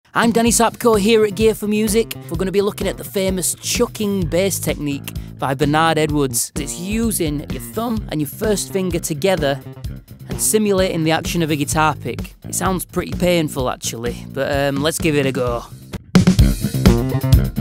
I'm Danny Sapko here at Gear for Music. We're going to be looking at the famous chucking bass technique by Bernard Edwards. It's using your thumb and your first finger together and simulating the action of a guitar pick. It sounds pretty painful actually, but let's give it a go.